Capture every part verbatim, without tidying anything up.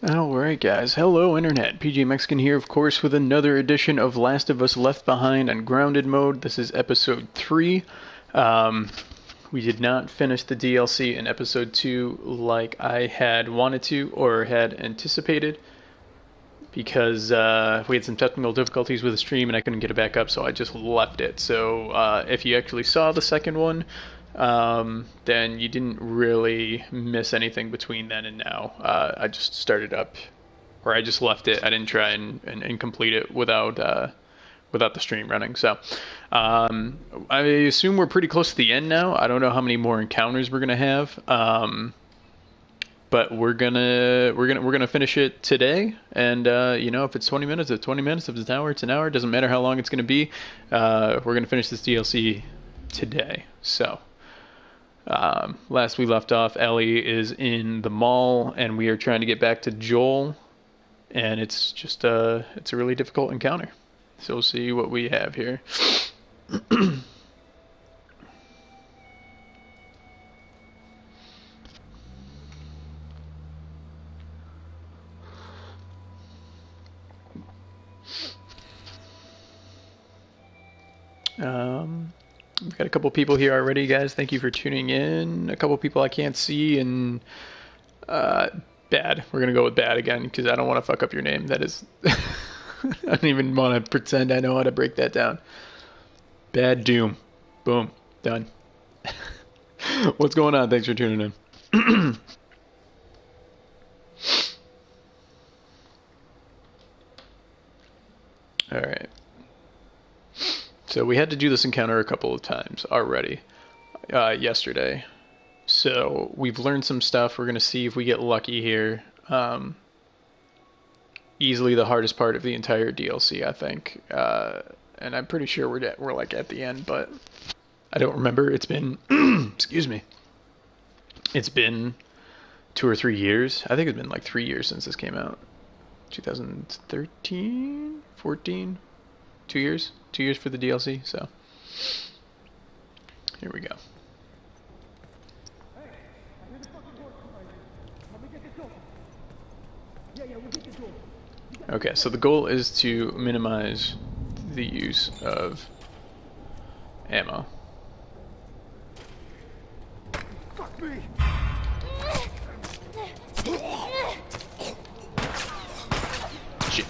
Alright guys, hello internet, P J Mexican here of course with another edition of Last of Us Left Behind on Grounded mode. This is episode three. Um, we did not finish the D L C in episode two like I had wanted to or had anticipated because uh, we had some technical difficulties with the stream and I couldn't get it back up, so I just left it. So uh, if you actually saw the second one, um, then you didn't really miss anything between then and now. Uh, I just started up, or I just left it. I didn't try and, and, and complete it without uh, without the stream running. So um, I assume we're pretty close to the end now. I don't know how many more encounters we're gonna have, um, but we're gonna we're gonna we're gonna finish it today. And uh, you know, if it's twenty minutes, it's twenty minutes. If it's an hour, it's an hour. It doesn't matter how long it's gonna be. Uh, we're gonna finish this D L C today. So. Um, last we left off, Ellie is in the mall, and we are trying to get back to Joel, and it's just a, it's a really difficult encounter. So we'll see what we have here. um... We've got a couple people here already, guys. Thank you for tuning in. A couple people I can't see, and uh, bad. We're gonna go with bad again because I don't want to fuck up your name. That is, I don't even want to pretend I know how to break that down. Bad Doom. Boom. Done. What's going on? Thanks for tuning in. All right. So we had to do this encounter a couple of times already uh, yesterday. So we've learned some stuff. We're going to see if we get lucky here. Um, easily the hardest part of the entire D L C, I think. Uh, and I'm pretty sure we're, at, we're like at the end, but I don't remember. It's been, excuse me. It's been two or three years. I think it's been like three years since this came out. twenty thirteen? fourteen? Two years? Two years for the D L C, so here we go. Okay, so the goal is to minimize the use of ammo. Fuck me. Shit.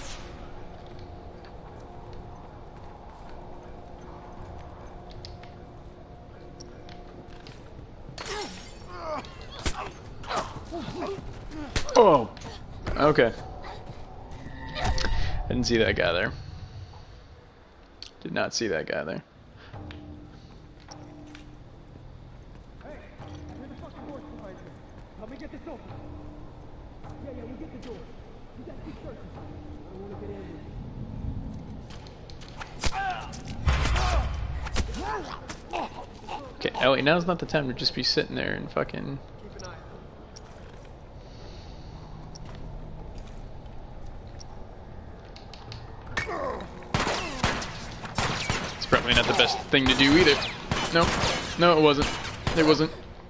Oh, okay. I didn't see that guy there. Did not see that guy there. Hey, I hear the fucking doors behind you. Help me get this open. Yeah, yeah, we'll get the door. You gotta keep searching. I don't want to get in. Okay, Ellie, now's not the time to just be sitting there and fucking... Keep an eye. It's probably not the best thing to do either. No, no, it wasn't. It wasn't.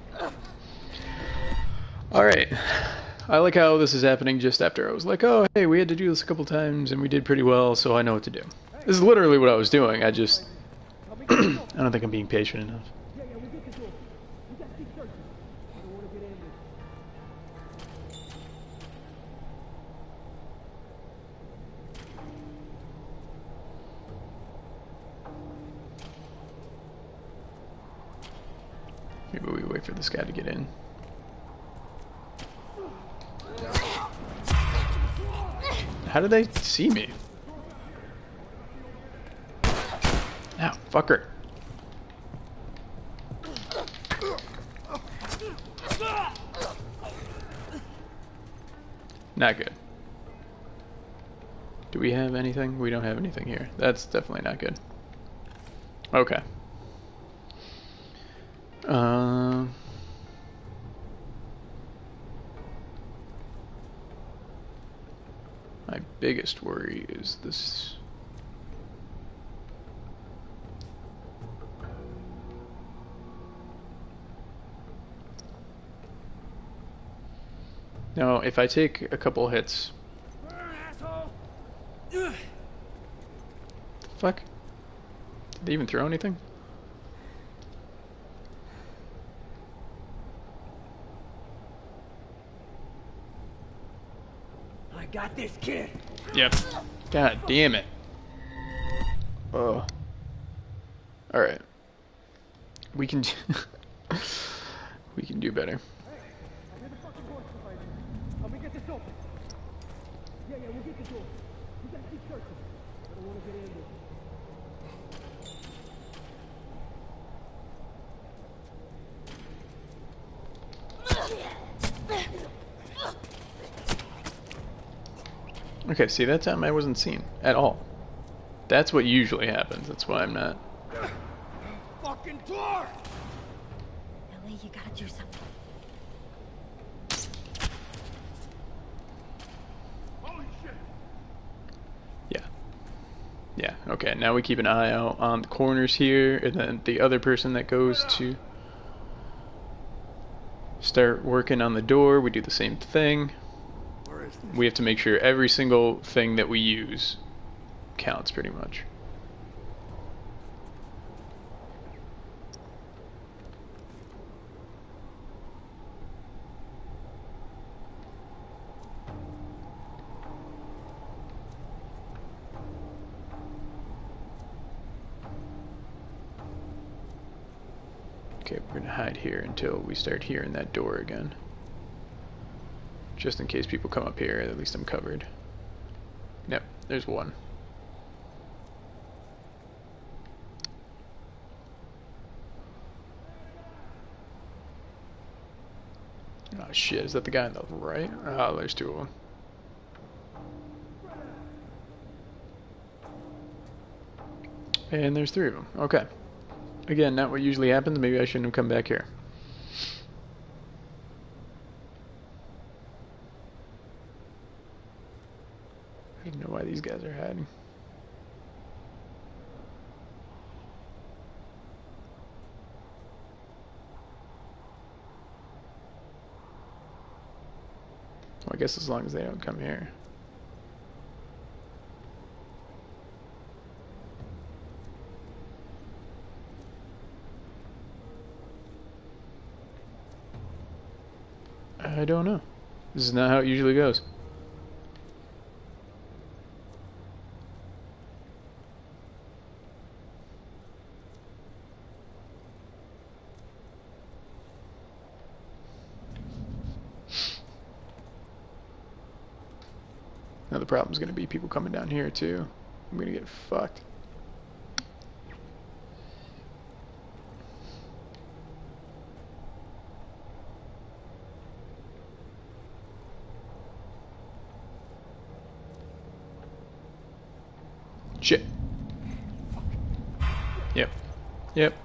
Alright. I like how this is happening just after I was like, oh, hey, we had to do this a couple times and we did pretty well, so I know what to do. This is literally what I was doing. I just... I don't think I'm being patient enough. Yeah, yeah, we'll get the door. You gotta keep searching. I don't want to get in. Maybe we wait for this guy to get in. How did they see me? Ow, fucker. Not good. Do we have anything? We don't have anything here. That's definitely not good. Okay. Um... My biggest worry is this. Now, if I take a couple hits... Burn, asshole! Fuck? Did they even throw anything? I got this, kid. Yep. God damn it. Oh. Alright. We can... we can do better. Hey, I hear the fucking horse behind you. Help me get this open. Yeah, yeah, we'll get the door. You gotta keep searching. I don't want to get in there. Okay, see, that time I wasn't seen at all. That's what usually happens. That's why I'm not... Fucking door! Ellie, you gotta do something. Holy shit! Yeah. Yeah, okay, now we keep an eye out on the corners here, and then the other person that goes to start working on the door, we do the same thing. Where is this? We have to make sure every single thing that we use counts, pretty much. Okay, we're gonna hide here until we start hearing that door again. Just in case people come up here, at least I'm covered. Yep, there's one. Oh shit, is that the guy on the right? Oh, there's two of them. And there's three of them. Okay. Again, not what usually happens. Maybe I shouldn't have come back here. I don't know why these guys are hiding. Well, I guess as long as they don't come here. I don't know. This is not how it usually goes. Now the problem's gonna be people coming down here too. I'm gonna get fucked. Shit. Yep. Yep.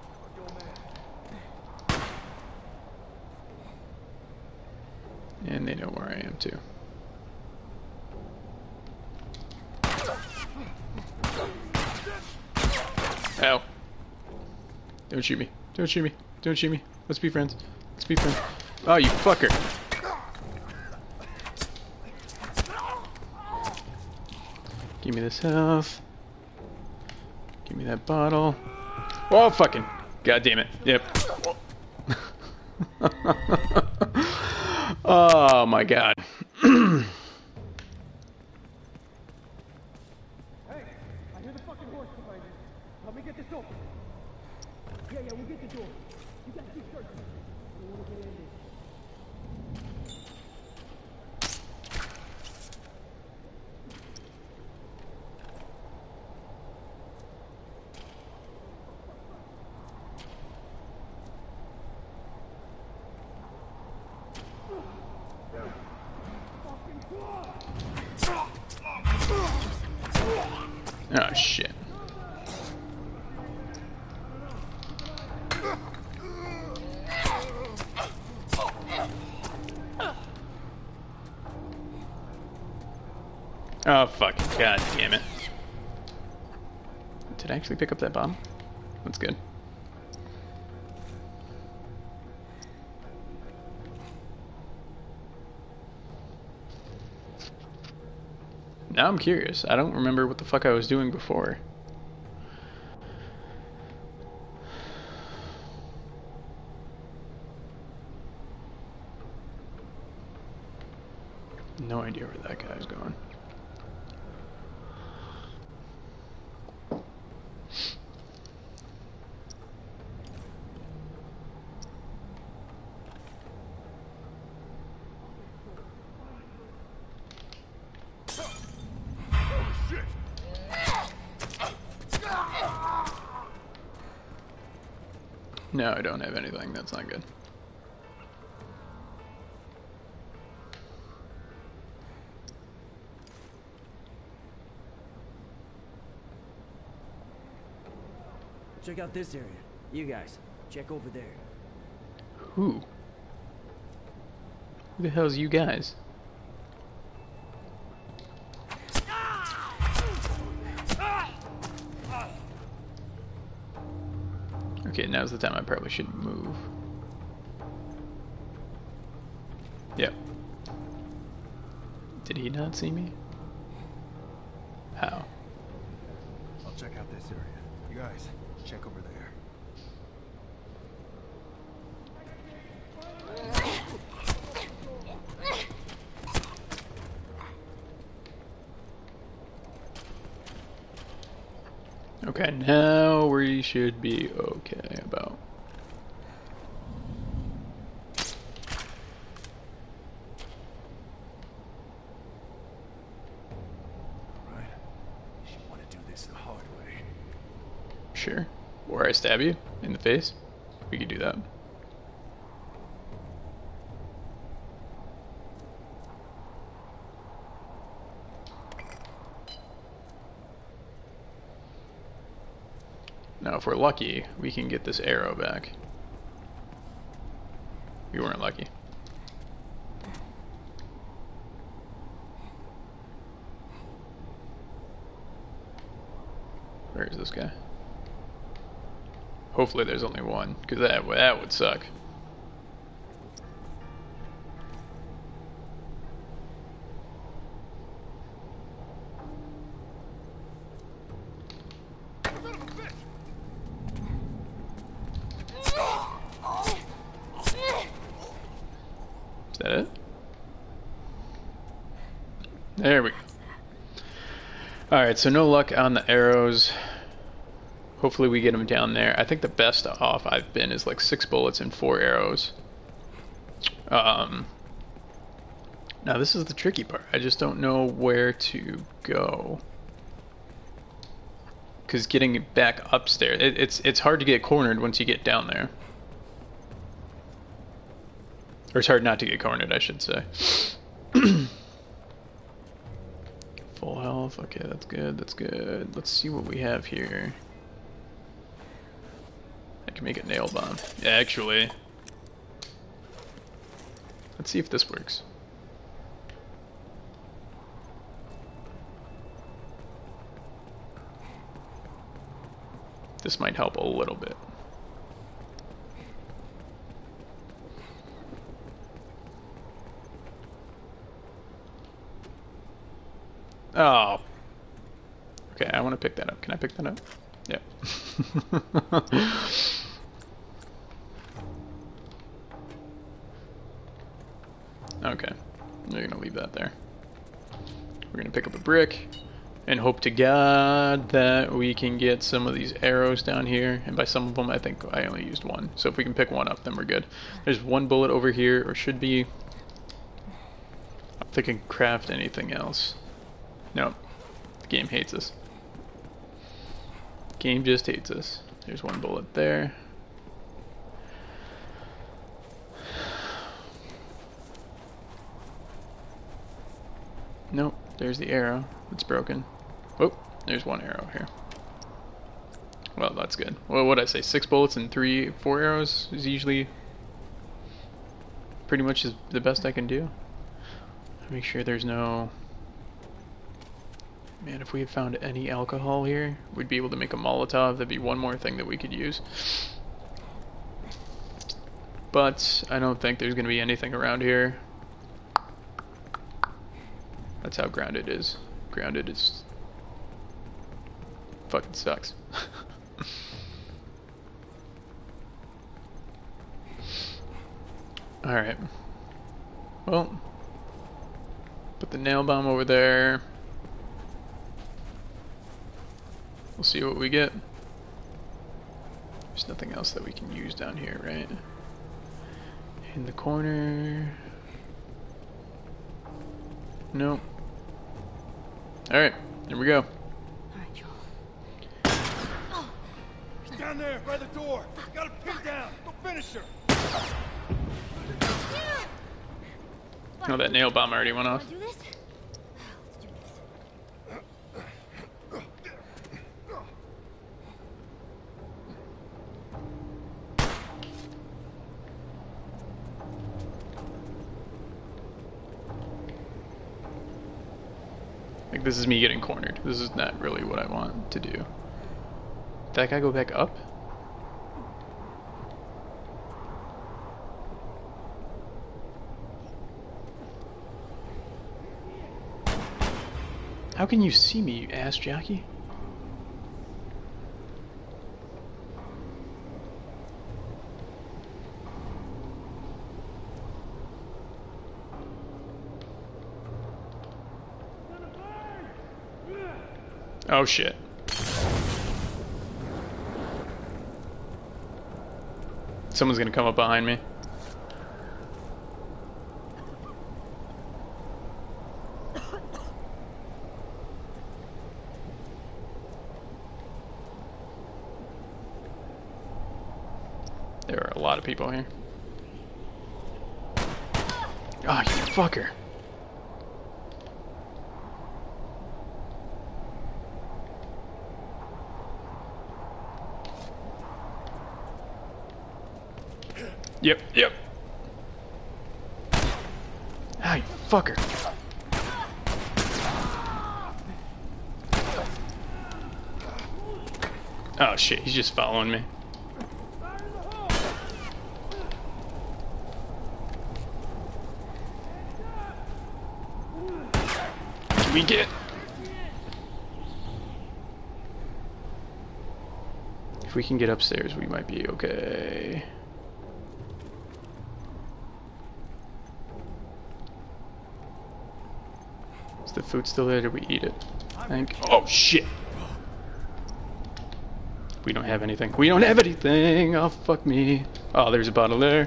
And they know where I am too. Ow. Don't shoot me. Don't shoot me. Don't shoot me. Let's be friends. Let's be friends. Oh, you fucker. Give me this health. Give me that bottle. Oh, fucking. God damn it. Yep. Oh, my God. Hey, I hear the fucking horse behind you. Help me get this open. Yeah, yeah, we'll get the door. You gotta keep searching. I don't want to get in there. Oh, shit. Oh, fuck. God damn it. Did I actually pick up that bomb? That's good. Now I'm curious. I don't remember what the fuck I was doing before. No idea where that guy's going. No, I don't have anything. That's not good. Check out this area. You guys, check over there. Who? Who the hell's you guys? Okay, now's the time I probably should move. Yep. Did he not see me? How? I'll check out this area. You guys, check over there. Okay, now we should be okay about. Alright. You want to do this the hard way. Sure. Or I stab you in the face. We could do that. Now, if we're lucky, we can get this arrow back. We weren't lucky. Where is this guy? Hopefully there's only one, because that, that would suck. Is that it? There we go. Alright, so no luck on the arrows. Hopefully we get them down there. I think the best off I've been is like six bullets and four arrows. Um, now this is the tricky part. I just don't know where to go. Because getting back upstairs, it, it's, it's hard to get cornered once you get down there. Or it's hard not to get cornered, I should say. Full health, okay, that's good, that's good. Let's see what we have here. I can make a nail bomb. Yeah, actually. Let's see if this works. This might help a little bit. Oh. Okay, I want to pick that up. Can I pick that up? Yep. Okay. We're gonna leave that there. We're gonna pick up a brick and hope to God that we can get some of these arrows down here. And by some of them, I think I only used one. So if we can pick one up, then we're good. There's one bullet over here, or should be. I'm thinking craft anything else. Nope. The game hates us. Game just hates us. There's one bullet there. Nope. There's the arrow. It's broken. Oh, there's one arrow here. Well, that's good. Well, what did I say? Six bullets and three, four arrows is usually pretty much is the best I can do. Make sure there's no... Man, if we had found any alcohol here, we'd be able to make a Molotov. That'd be one more thing that we could use. But I don't think there's going to be anything around here. That's how grounded it is. Grounded is fucking sucks. Alright. Well, put the nail bomb over there. We'll see what we get. There's nothing else that we can use down here, right? In the corner. Nope. Alright, here we go. Alright, Joel. He's down there, by the door. Got him pinned down. Go finish her. Oh, that nail bomb already went off. Wanna do this? Let's do this. Like, this is me getting cornered. This is not really what I want to do. Did that guy go back up? How can you see me, you ass jockey? Oh shit. Someone's gonna come up behind me. There are a lot of people here. Oh, you fucker. Yep, yep. Ah, you fucker. Oh shit, he's just following me. Can we get... If we can get upstairs, we might be okay. Is the food still there? Did we eat it? I think. Oh shit! We don't have anything. We don't have anything! Oh fuck me. Oh, there's a bottle there.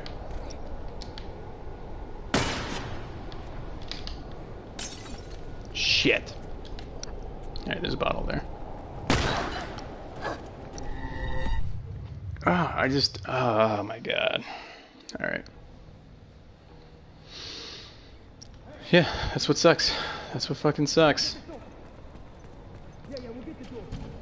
Shit. Alright, there's a bottle there. Ah, I just... Oh my god. Alright. Yeah, that's what sucks. That's what fucking sucks. Yeah, yeah, we'll get the door.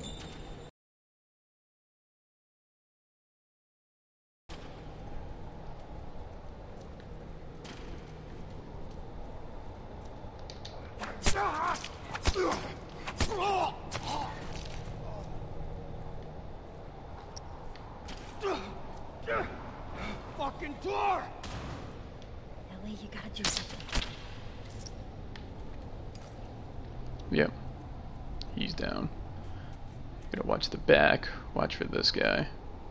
Fucking door! Ellie, you gotta do something. Yep. He's down. Gotta watch the back. Watch for this guy.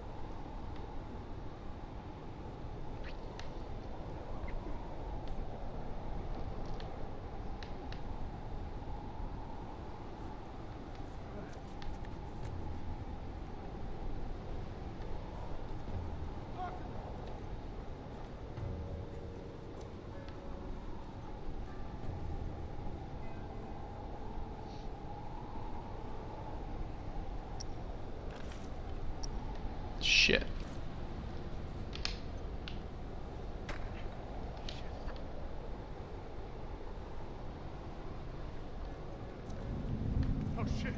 Shit. Oh shit!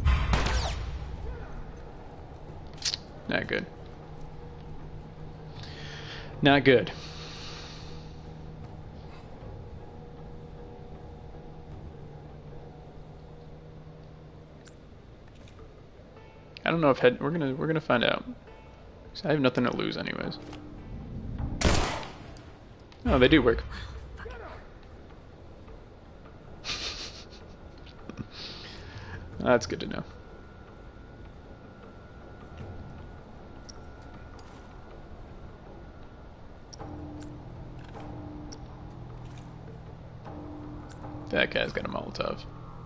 Not good. Not good. I don't know if head. We're gonna. We're gonna find out. 'Cause I have nothing to lose, anyways. Oh, they do work. That's good to know. That guy's got a Molotov.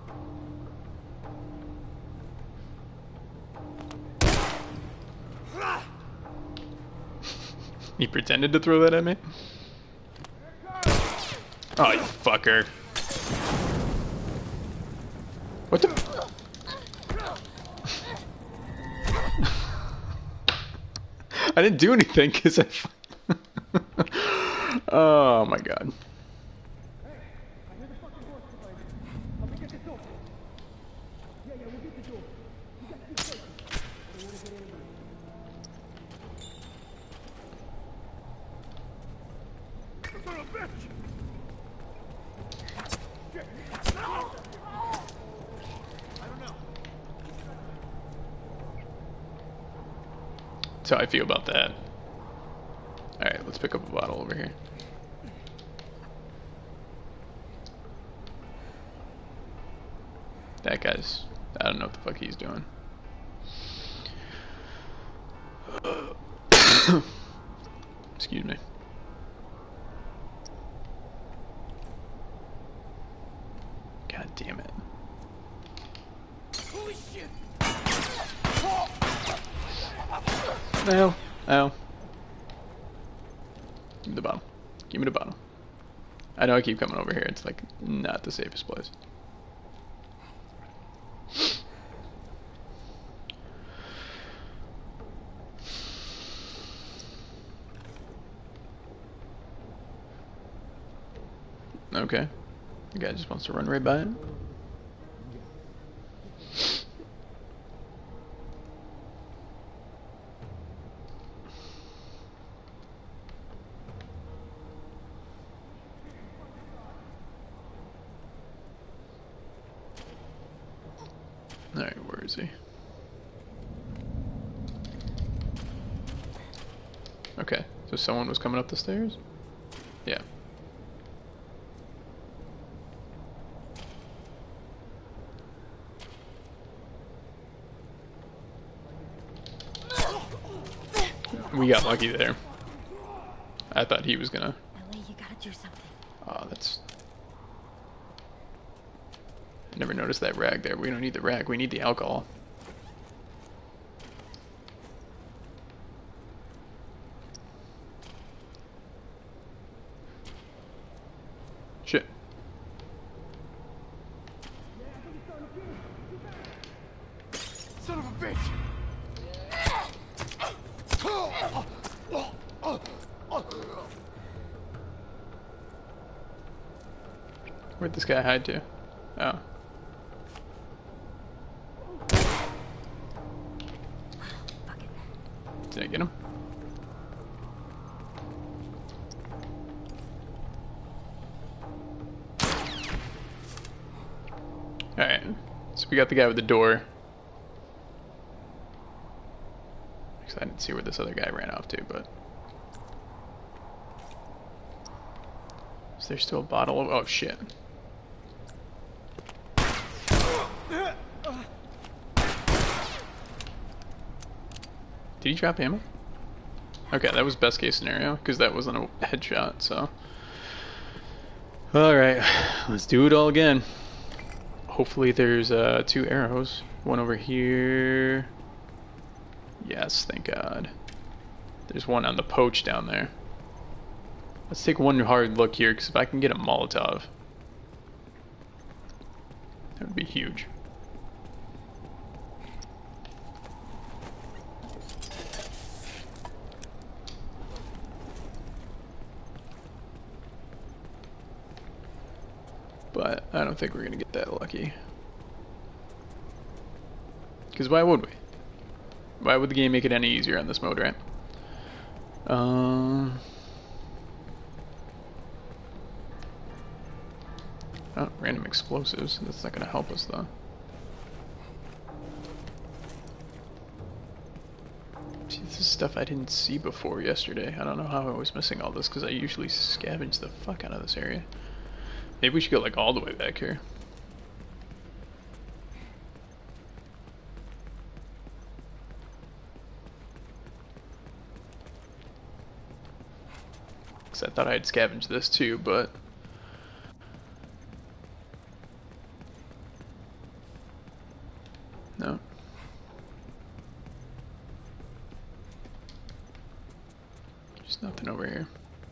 He pretended to throw that at me? Oh, you fucker. What the? I didn't do anything because I... Oh my god. That's how I feel about that. Alright, let's pick up a bottle over here. That guy's... I don't know what the fuck he's doing. Excuse me. God damn it. Holy shit! Ow. Ow. Give me the bottle. Give me the bottle. I know I keep coming over here. It's like not the safest place. Okay. The guy just wants to run right by it. Alright, where is he? Okay, so someone was coming up the stairs? Yeah. We got lucky there. I thought he was gonna... Ellie, you gotta do something. Oh, that's... I never noticed that rag there. We don't need the rag, we need the alcohol. Shit. Son of a bitch! Where'd this guy hide to? Oh. Fuck it. Did I get him? Alright, so we got the guy with the door. Because I didn't see where this other guy ran off to, but... Is there still a bottle of... Oh, shit. Did he drop ammo? Okay, that was best case scenario, because that wasn't a headshot, so... Alright, let's do it all again. Hopefully there's uh, two arrows. One over here. Yes, thank God. There's one on the poach down there. Let's take one hard look here, because if I can get a Molotov, that would be huge. But I don't think we're going to get that lucky. Because why would we? Why would the game make it any easier on this mode, right? Um... Oh, random explosives. That's not going to help us, though. See, this is stuff I didn't see before yesterday. I don't know how I was missing all this, because I usually scavenge the fuck out of this area. Maybe we should go, like, all the way back here. Because I thought I had scavenged this too, but... No. There's nothing over here.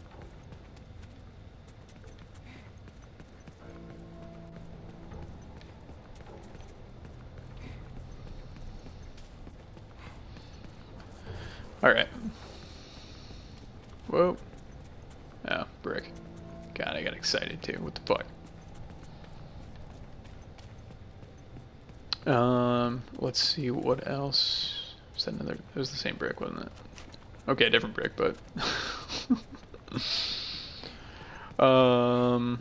Alright. Whoa. Oh, brick. God, I got excited too. What the fuck? Um, let's see what else. Is that another? It was the same brick, wasn't it? Okay, different brick, but. um.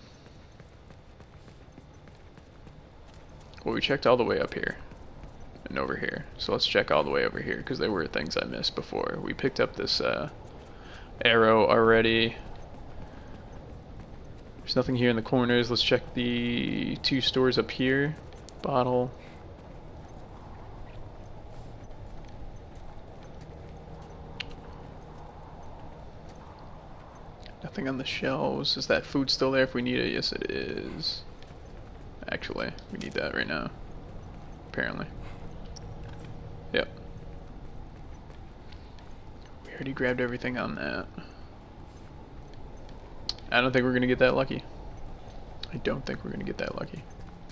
Well, we checked all the way up here and over here, so let's check all the way over here because there were things I missed before. We picked up this uh, arrow already. There's nothing here in the corners. Let's check the two stores up here. Bottle. Nothing on the shelves. Is that food still there if we need it? Yes, it is. Actually, we need that right now. Apparently. Yep. We already grabbed everything on that. I don't think we're gonna get that lucky. I don't think we're gonna get that lucky.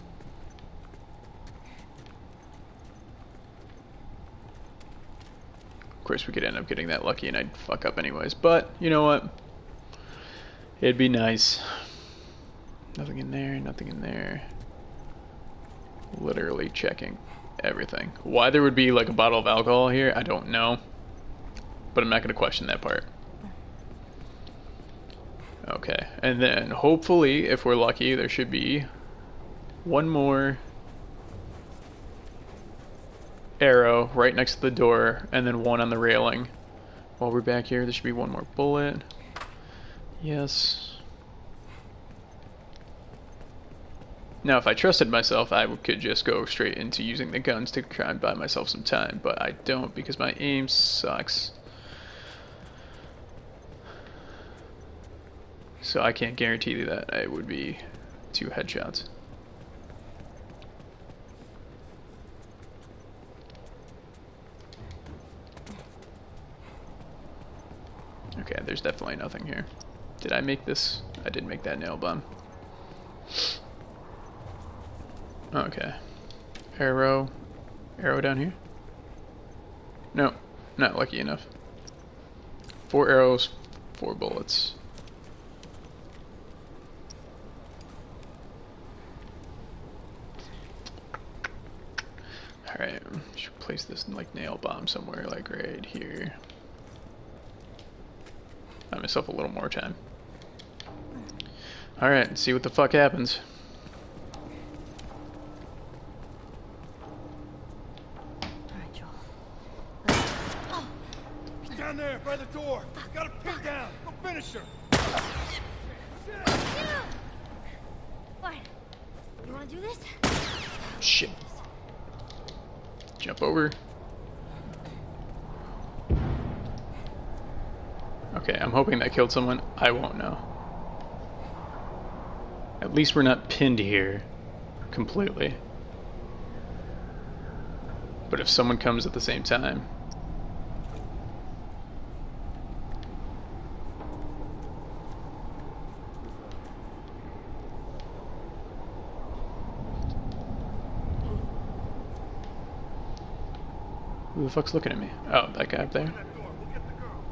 Of course, we could end up getting that lucky and I'd fuck up anyways, but you know what? It'd be nice. Nothing in there, nothing in there. Literally checking everything. Why there would be like a bottle of alcohol here, I don't know. But I'm not gonna question that part. Okay, and then hopefully, if we're lucky, there should be one more arrow right next to the door, and then one on the railing. While we're back here, there should be one more bullet. Yes. Now, if I trusted myself, I could just go straight into using the guns to try and buy myself some time, but I don't because my aim sucks. So I can't guarantee that I would be two headshots. Okay, there's definitely nothing here. Did I make this? I did make that nail bomb. Okay. Arrow. Arrow down here? No, not lucky enough. Four arrows, four bullets. Alright, should place this in like nail bomb somewhere, like right here. Buy myself a little more time. Alright, let's see what the fuck happens. Alright, Joel. He's down there by the door. Got him pinned down. Go finish her. What? You wanna do this? Shit. Jump over. Okay, I'm hoping that killed someone. I won't know. At least we're not pinned here completely. But if someone comes at the same time... Who the fuck's looking at me? Oh, that guy up there? That door. We'll get the girl.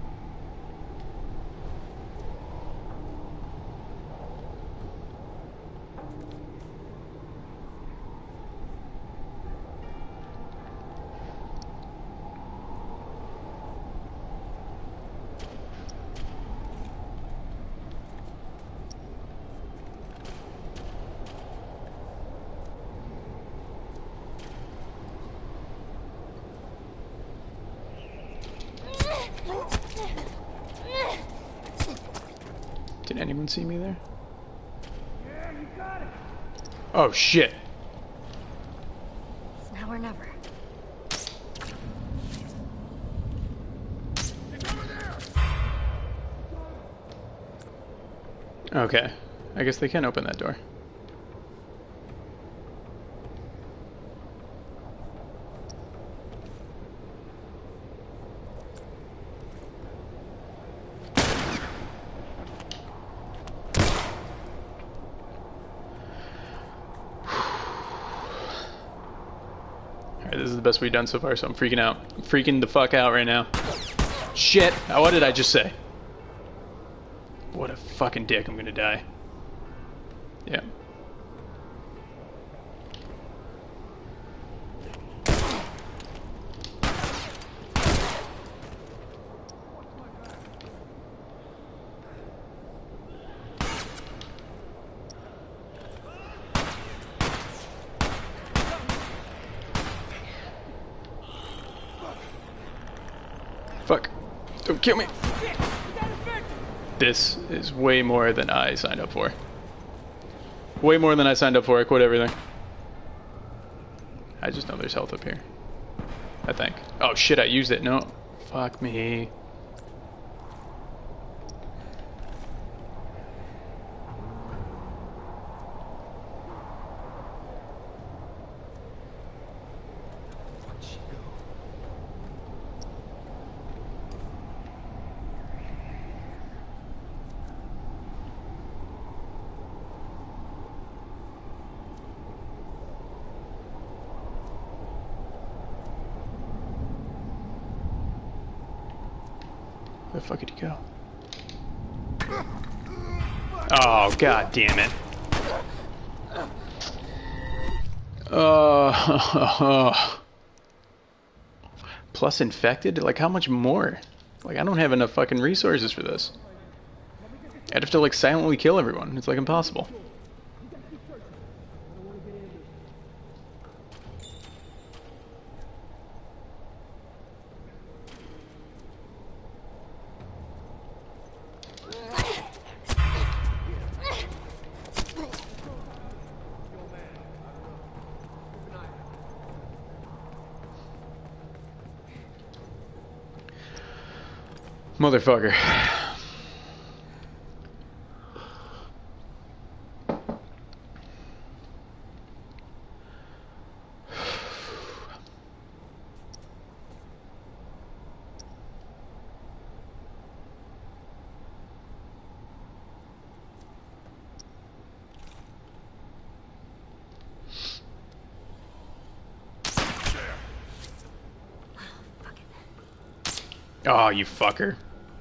Did anyone see me there? Yeah, you got it. Oh shit! It's now or never. It's over there. Okay. I guess they can open that door. Alright, this is the best we've done so far, so I'm freaking out. I'm freaking the fuck out right now. Shit! What did I just say? What a fucking dick, I'm gonna die. Yeah. Fuck. Don't kill me. This is way more than I signed up for. Way more than I signed up for. I quit everything. I just know there's health up here. I think. Oh shit, I used it. No. Fuck me. Where the fuck did he go? Oh, god damn it. Uh, plus infected? Like, how much more? Like, I don't have enough fucking resources for this. I'd have to, like, silently kill everyone. It's, like, impossible. Motherfucker. Oh, you fucker.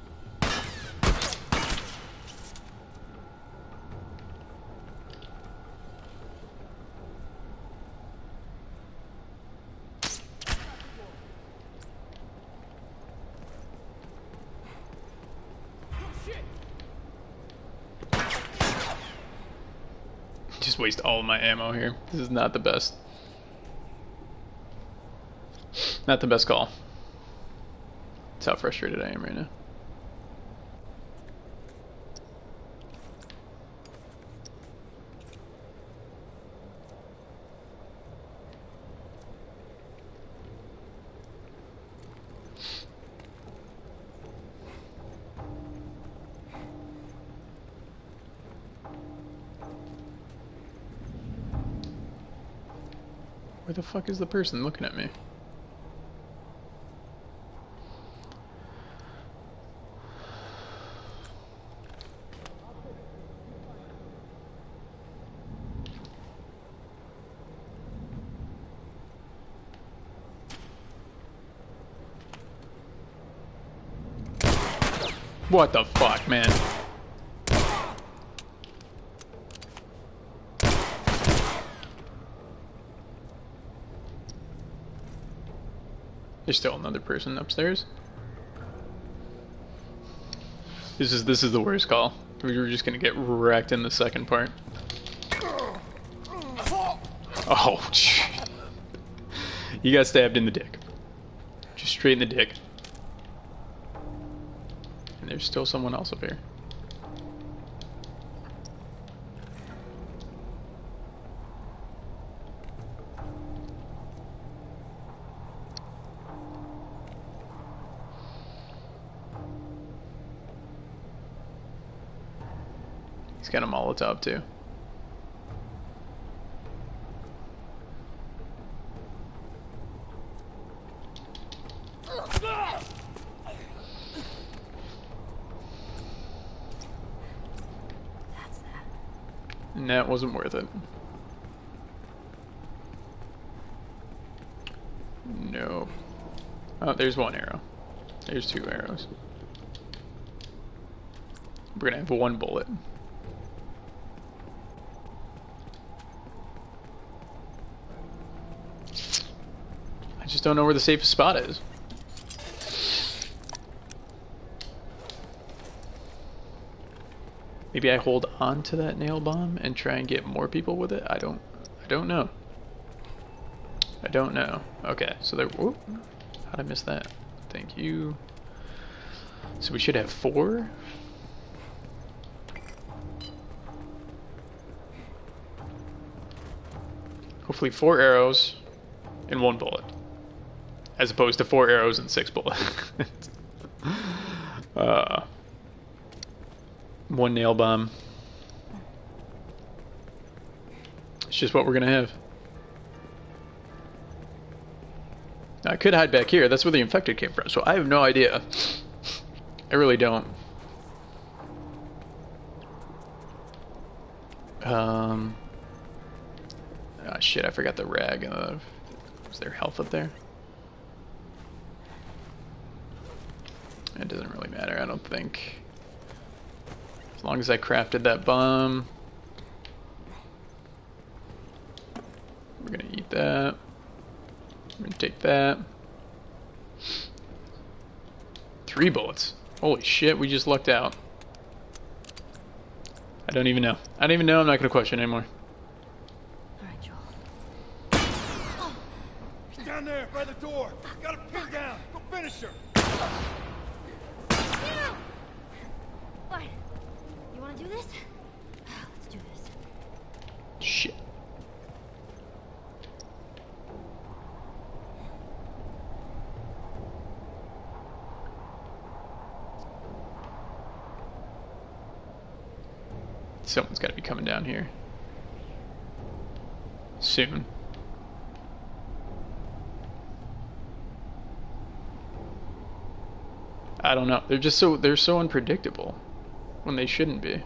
Just waste all of my ammo here. This is not the best. Not the best call. That's how frustrated I am right now. Where the fuck is the person looking at me? What the fuck, man? There's still another person upstairs. This is this is the worst call. We were just gonna get wrecked in the second part. Oh, shit. You got stabbed in the dick. Just straight in the dick. And there's still someone else up here. These He's got a Molotov too. That's that. And that wasn't worth it. No. Oh, there's one arrow. There's two arrows. We're gonna have one bullet. I just don't know where the safest spot is. Maybe I hold on to that nail bomb and try and get more people with it? I don't I don't know. I don't know. Okay, so there whoop. How'd I miss that? Thank you. So we should have four? Hopefully four arrows and one bullet. As opposed to four arrows and six bullets. uh, one nail bomb. It's just what we're gonna have. I could hide back here. That's where the infected came from. So I have no idea. I really don't. Um. Oh shit! I forgot the rag. Uh, was there health up there? It doesn't really matter. I don't think. As long as I crafted that bomb, we're gonna eat that. We're gonna take that. Three bullets. Holy shit, we just lucked out. I don't even know. I don't even know. I'm not gonna question anymore. Alright, Joel. He's down there by the door. Got him pinned down. Go finish her. Yeah! What? You wanna do this? Let's do this. Shit. Someone's got to be coming down here soon. I don't know. They're just so they're so unpredictable when they shouldn't be.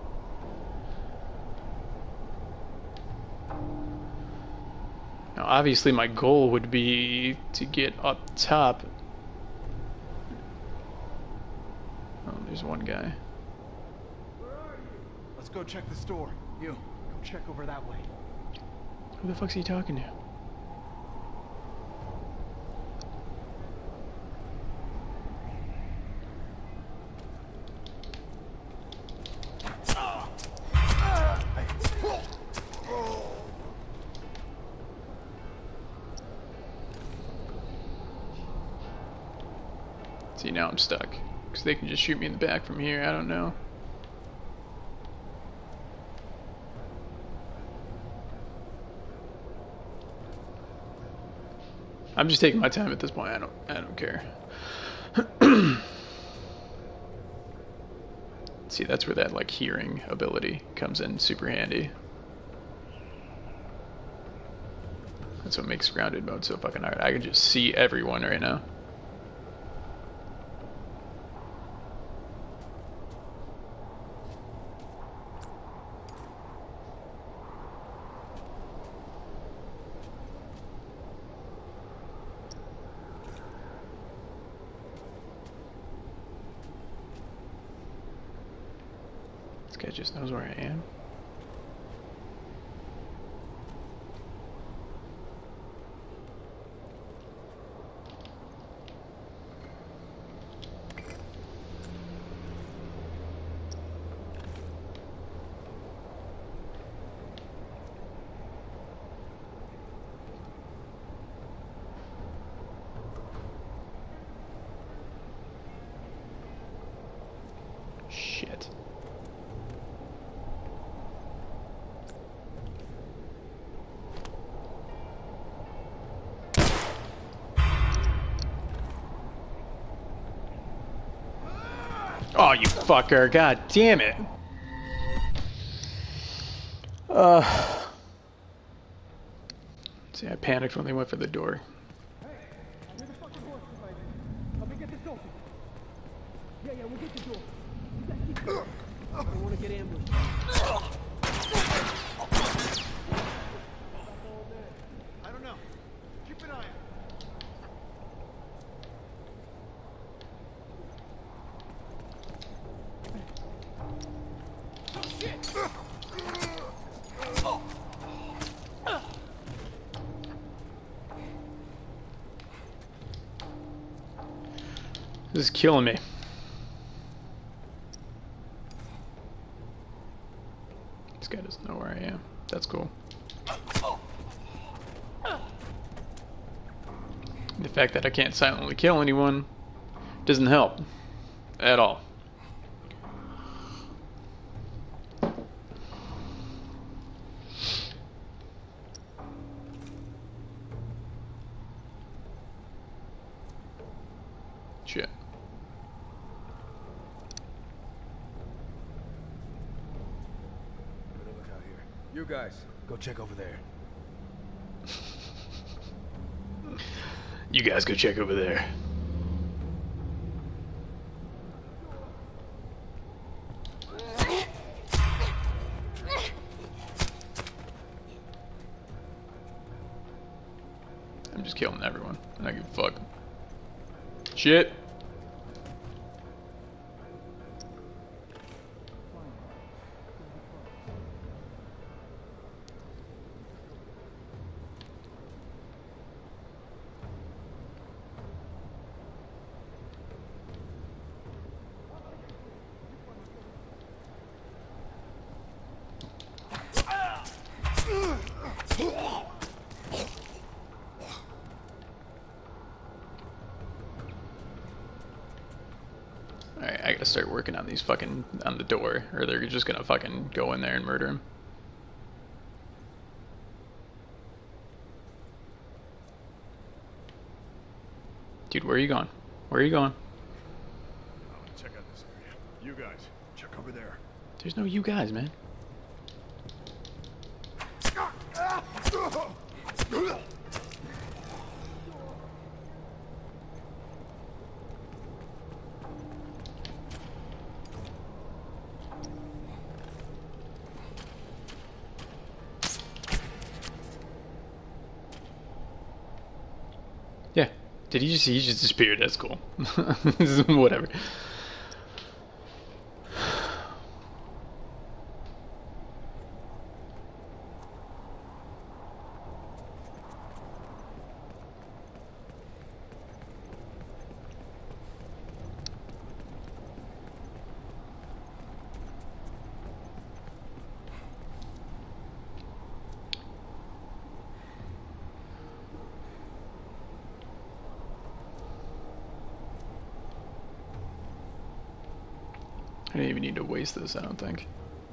Now, obviously, my goal would be to get up top. Oh, there's one guy. Let's go check the store. You, go check over that way. Who the fuck's he talking to? See, now I'm stuck. Because they can just shoot me in the back from here. I don't know. I'm just taking my time at this point. I don't I don't care. See, that's where that like hearing ability comes in super handy. That's what makes grounded mode so fucking hard. I can just see everyone right now. This guy just knows where I am. Shit. Oh, you fucker. God damn it. Uh, see, I panicked when they went for the door. Hey, I hear the fucking horse behind me. Help me get this open. Yeah, yeah, we'll get the door. You guys keep going. I don't want to get ambushed. I don't know. Keep an eye out. This is killing me. This guy doesn't know where I am. That's cool. The fact that I can't silently kill anyone doesn't help at all. Shit. Better look out here. You guys, go check over there. You guys go check over there. I'm just killing everyone. I don't give a fuck. Shit. Alright, I gotta start working on these fucking, on the door, or they're just gonna fucking go in there and murder him. Dude, where are you going? Where are you going? Check out this area. You guys, check over there. There's no you guys, man. Yeah. Did he just he just disappeared? That's cool. Whatever. I didn't even need to waste this, I don't think.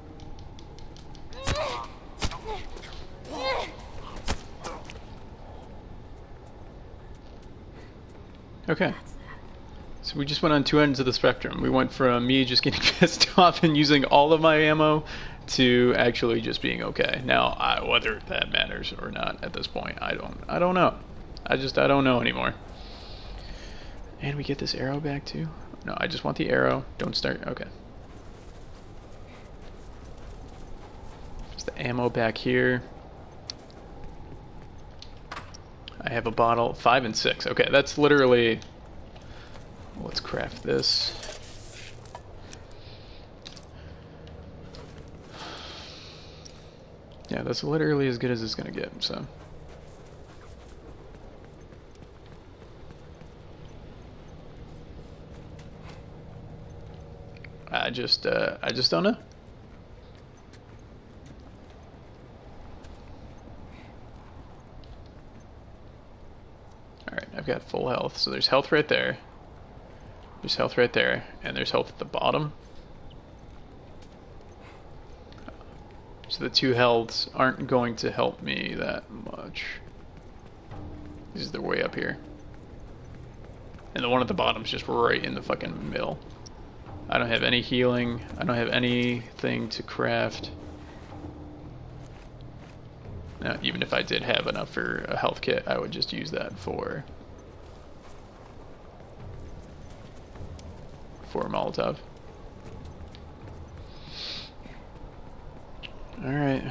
Okay. So we just went on two ends of the spectrum. We went from me just getting pissed off and using all of my ammo to actually just being okay. Now, I, whether that matters or not at this point, I don't I don't know. I just I don't know anymore. And we get this arrow back too? No, I just want the arrow. Don't start. Okay. Just the ammo back here. I have a bottle. Five and six. Okay, that's literally... Let's craft this. Yeah, that's literally as good as it's gonna get, so... I just, uh, I just don't know. Alright, I've got full health, so there's health right there. There's health right there, and there's health at the bottom. So the two healths aren't going to help me that much. These are way up here. And the one at the bottom's just right in the fucking middle. I don't have any healing. I don't have anything to craft. Now, even if I did have enough for a health kit, I would just use that for for a Molotov. All right.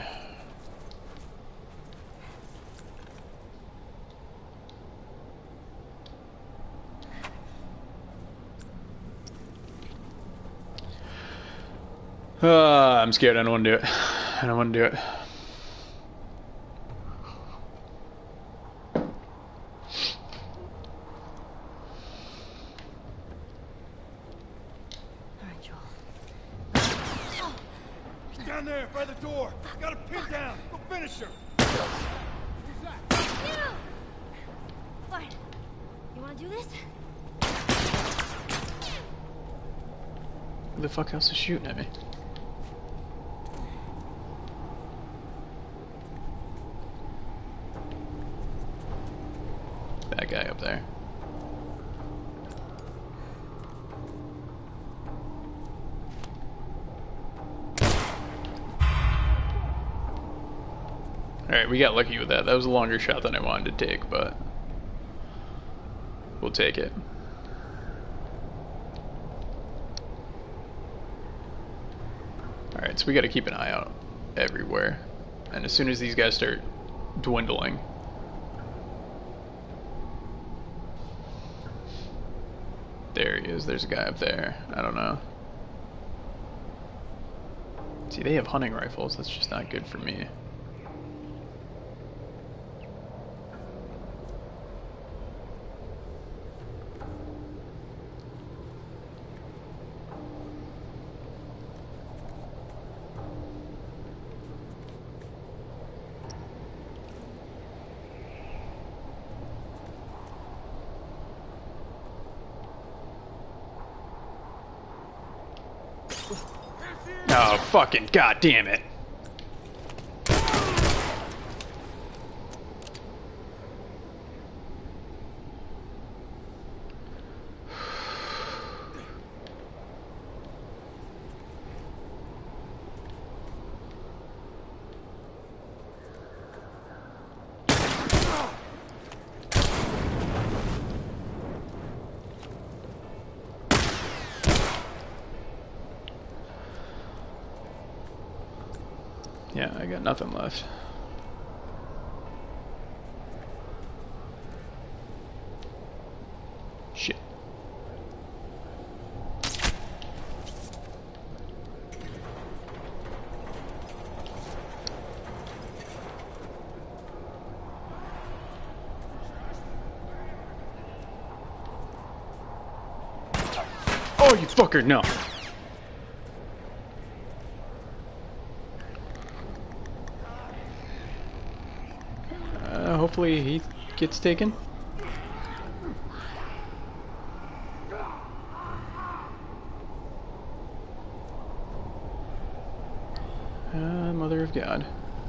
Uh, I'm scared. I don't want to do it. I don't want to do it. Alright, Joel. He's down there by the door. Got him pinned down. Go finish her. You! What? You wanna do this? Who the fuck else is shooting at me? That guy up there. Alright, we got lucky with that. That was a longer shot than I wanted to take, but we'll take it. Alright, so we gotta keep an eye out everywhere. And as soon as these guys start dwindling, there he is. There's a guy up there. I don't know. See, they have hunting rifles. That's just not good for me. Oh, fucking goddamn it. Yeah, I got nothing left. Shit. Oh, you fucker, no. Hopefully he gets taken. Uh, Mother of God.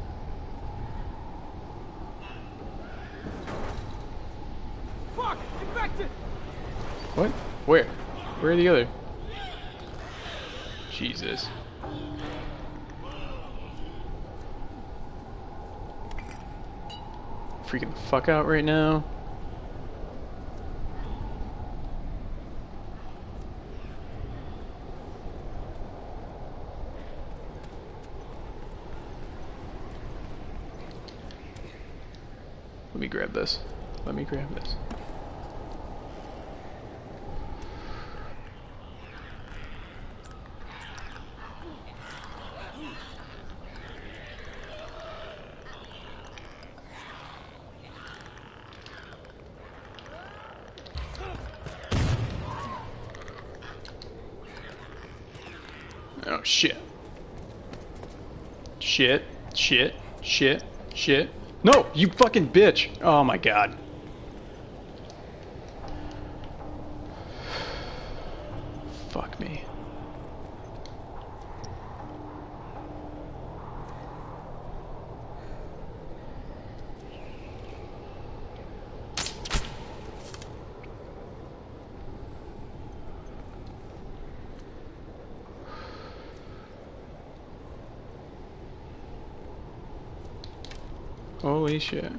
Fuck! Infected! What? Where? Where are the other? Jesus. Freaking the fuck out right now. Let me grab this. Let me grab this. Oh shit. Shit, shit, shit, shit. No, you fucking bitch. Oh my god. Fuck me. Holy shit.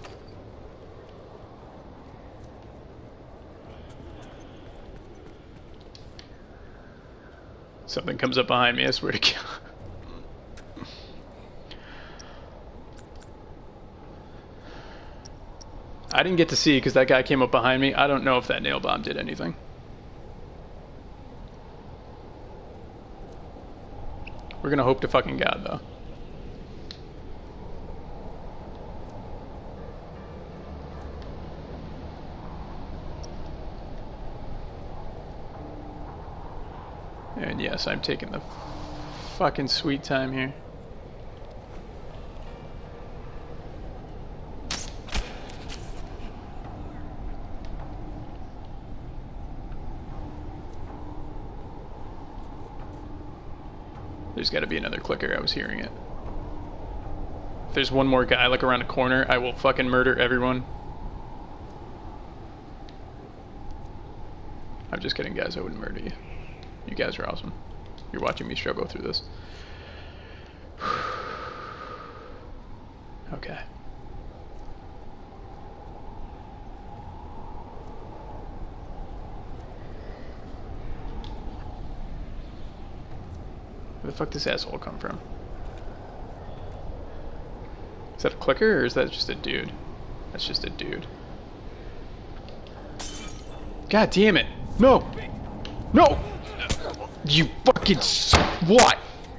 Something comes up behind me, I swear to God. I didn't get to see because that guy came up behind me. I don't know if that nail bomb did anything. We're gonna hope to fucking God, though. And yes, I'm taking the fucking sweet time here. There's got to be another clicker. I was hearing it. If there's one more guy like around the corner, I will fucking murder everyone. I'm just kidding, guys. I wouldn't murder you. You guys are awesome. You're watching me struggle through this. Okay. Where the fuck does this asshole come from? Is that a clicker or is that just a dude? That's just a dude. God damn it! No! No! You fucking slut!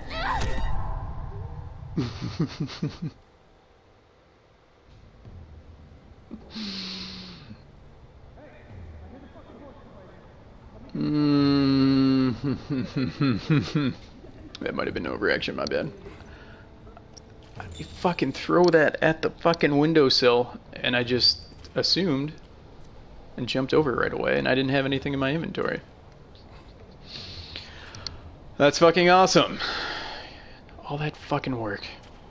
Mm. That might have been overreaction, my bad. You fucking throw that at the fucking windowsill, and I just assumed and jumped over right away, and I didn't have anything in my inventory. That's fucking awesome. All that fucking work.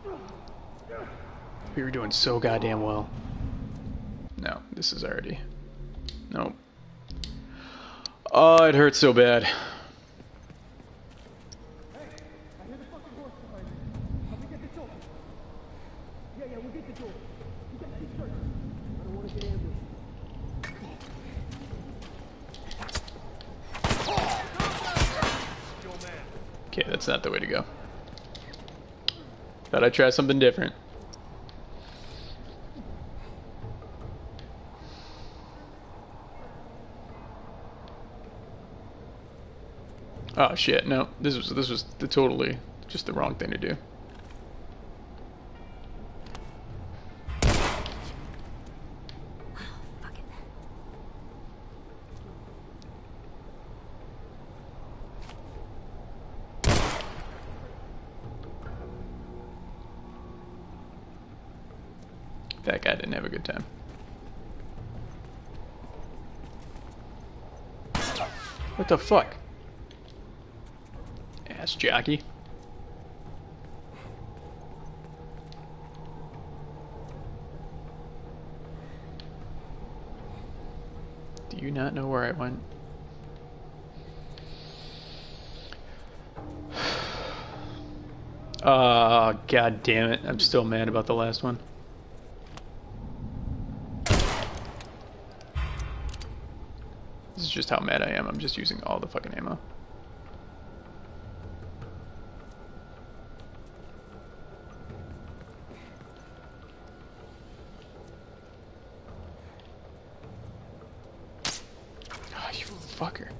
We were doing so goddamn well. No, this is already... Nope. Oh, it hurts so bad. Hey, I hear the fucking horse behind me. Help me get this open. Yeah, yeah, we'll get the door. You got keep searching. I don't want to get ambushed. Okay, that's not the way to go. Thought I'd try something different. Oh shit, no. This was this was the totally just the wrong thing to do. That guy didn't have a good time. What the fuck? Ass jockey. Do you not know where I went? Ah, oh, god damn it. I'm still mad about the last one. This is just how mad I am. I'm just using all the fucking ammo. Oh, you fucker.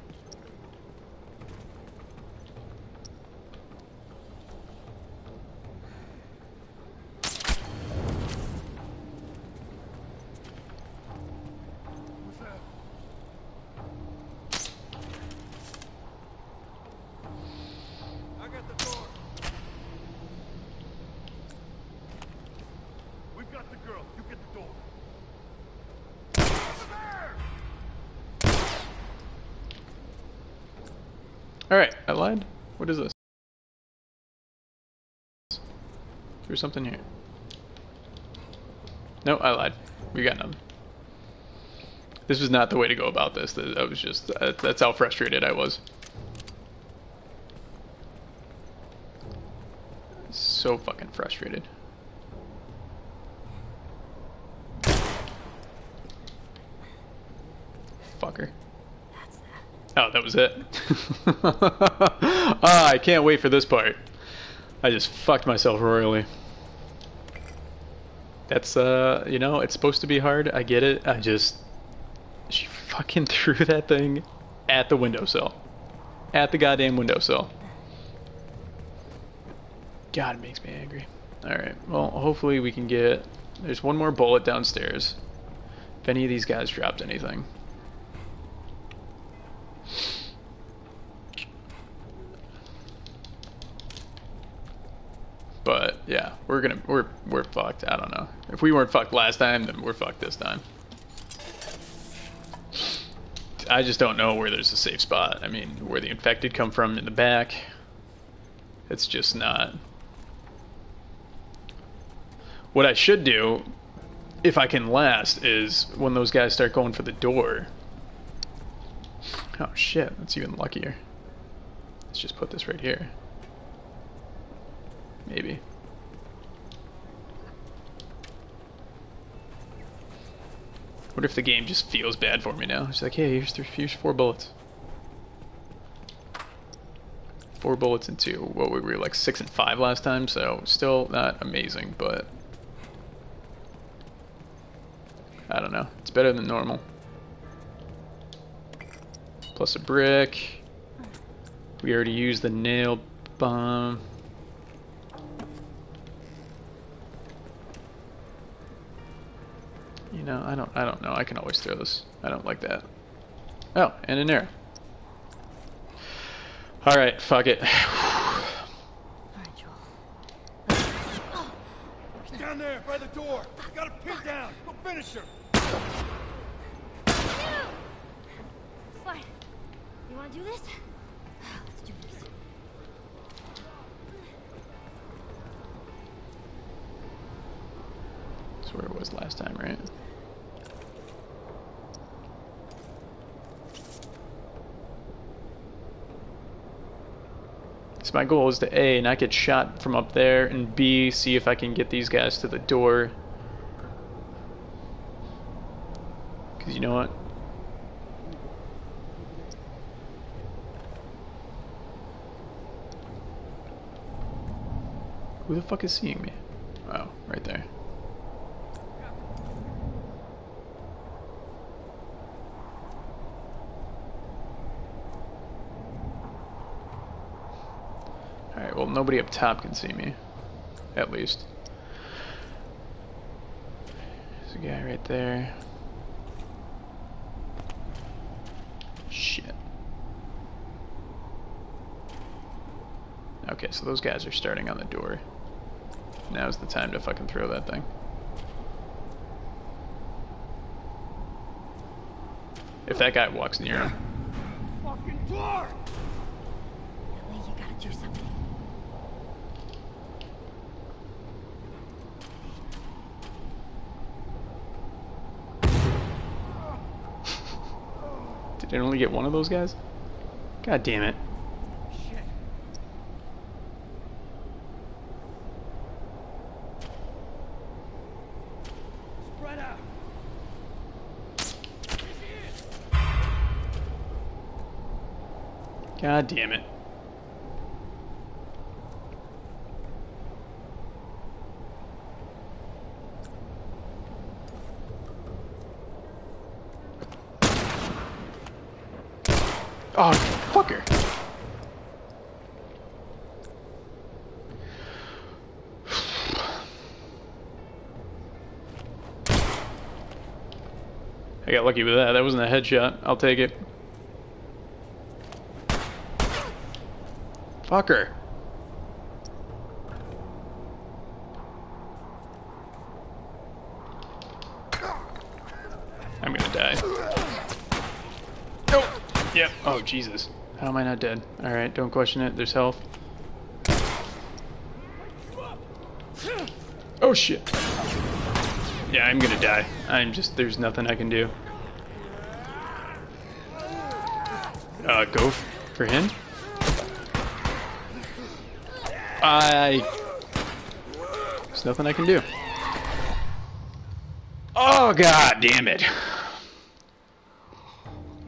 Alright, I lied. What is this? There's something here. No, I lied. We got nothing. This was not the way to go about this. I was just... That's how frustrated I was. So fucking frustrated. fucker. That's that. Oh, that was it. Ah, I can't wait for this part. I just fucked myself royally. That's, uh, you know, it's supposed to be hard. I get it. I just... She fucking threw that thing at the windowsill. At the goddamn windowsill. God, it makes me angry. Alright, well, hopefully we can get... There's one more bullet downstairs. If any of these guys dropped anything. But yeah, we're gonna we're we're fucked. I don't know. If we weren't fucked last time, then we're fucked this time. I just don't know where there's a safe spot. I mean, where the infected come from in the back. It's just not. What I should do, if I can last, is when those guys start going for the door. Oh shit, that's even luckier. Let's just put this right here. Maybe. What if the game just feels bad for me now? It's like, hey, here's, three, here's four bullets. Four bullets and two. What we were like six and five last time, so still not amazing, but I don't know. It's better than normal. Plus a brick. We already used the nail bomb. You know, I don't I don't know. I can always throw this. I don't like that. Oh, and an arrow. Alright, fuck it. Alright, Joel. He's down there by the door. Got him pinned down. Go finish her. Fine. You wanna do this? Let's do this. That's where it was last time, right? So my goal is to A, not get shot from up there, and B, see if I can get these guys to the door. Because you know what? Who the fuck is seeing me? Oh, right there. Alright, well, nobody up top can see me. At least. There's a guy right there. Shit. Okay, so those guys are starting on the door. Now's the time to fucking throw that thing. If that guy walks near him. Fucking door! Ellie, you gotta do something. Did I only get one of those guys? God damn it. Shit. Spread out. God damn it. Oh, fucker. I got lucky with that. That wasn't a headshot. I'll take it. Fucker. I'm gonna die. Nope. Yep. Oh, Jesus. How am I not dead? Alright, don't question it. There's health. Oh, shit. Yeah, I'm gonna die. I'm just... There's nothing I can do. Uh, go for him? I... There's nothing I can do. Oh, god damn it.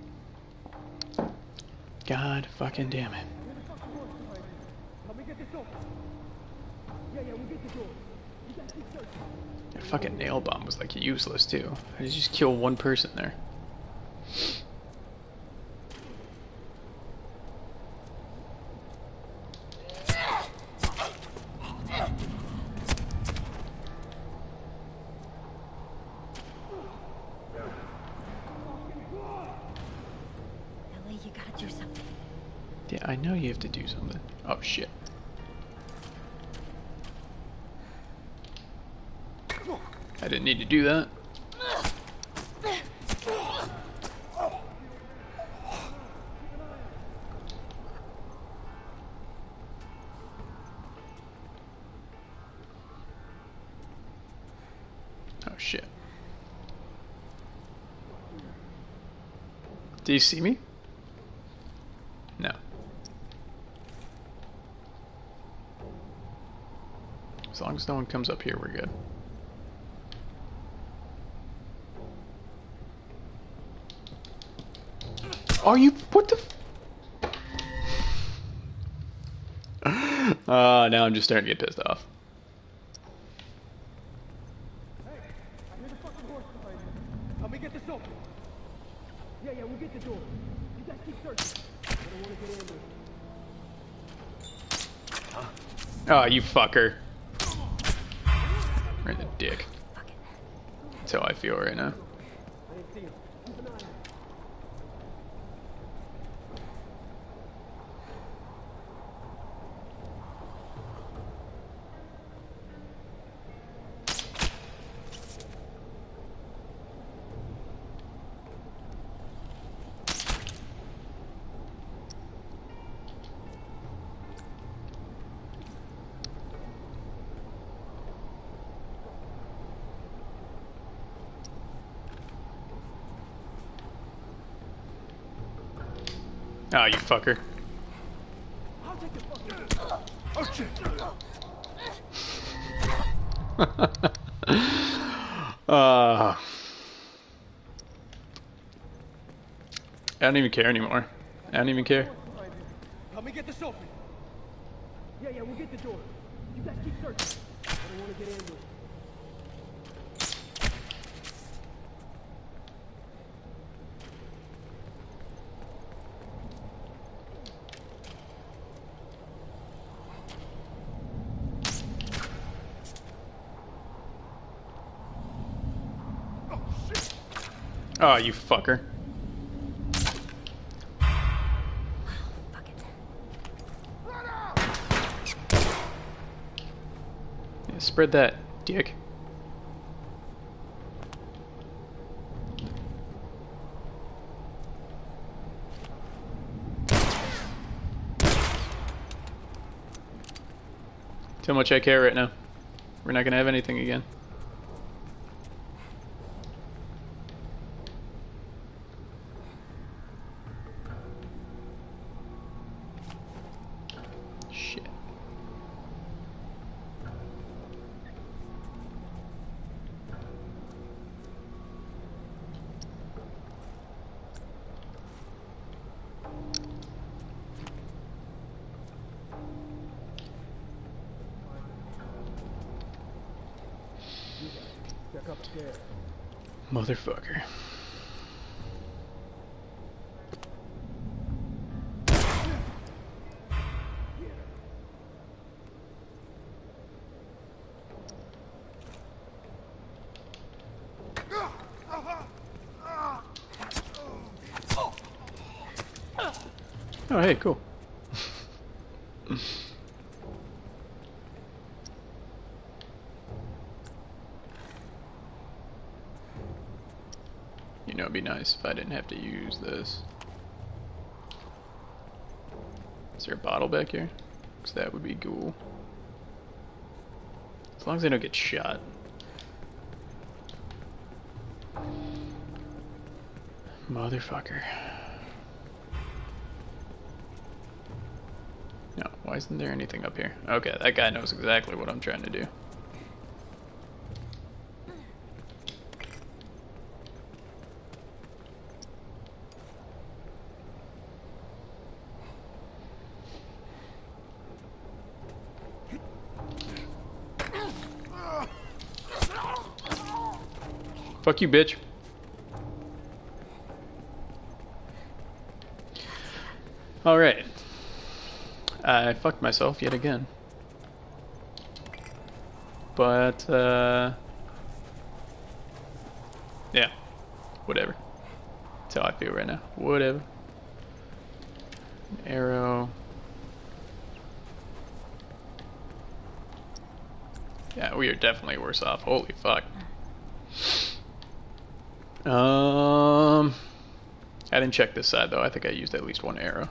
God fucking damn it. Help me get this open. Yeah, yeah, we'll get the door. You guys keep searching. That fucking nail bomb was like useless too. I just kill one person there. Ellie, you gotta do something. Yeah, I know you have to do something. Oh shit. I didn't need to do that. Oh shit. Do you see me? No. As long as no one comes up here, we're good. Are you, what the f- Uh, now I'm just starting to get pissed off. Hey, I hear the fucking horse behind you. Help me get this open. Yeah, yeah, we'll get the door. You guys keep searching. I don't want to get ambushed. Oh, you fucker. Right in the dick. That's how I feel right now. I didn't see him. Keep an eye on him. Oh, you fucker. I'll take the fucking... Oh shit! uh, I don't even care anymore. I don't even care. behind you. Help me get this open. Yeah, yeah, we'll get the door. You guys keep searching. I don't want to get ambushed. Oh, you fucker. Fuck it. Yeah, spread that, dick. Too much I care right now. We're not gonna have anything again. Shit. Check upstairs. Motherfucker. Oh, hey, cool. You know, it'd be nice if I didn't have to use this. Is there a bottle back here? Because that would be cool. As long as I don't get shot. Motherfucker. No, why isn't there anything up here? Okay, that guy knows exactly what I'm trying to do. Fuck you, bitch. Alright. I fucked myself yet again. But, uh... yeah. Whatever. That's how I feel right now. Whatever. An arrow. Yeah, we are definitely worse off. Holy fuck. Um... I didn't check this side, though. I think I used at least one arrow.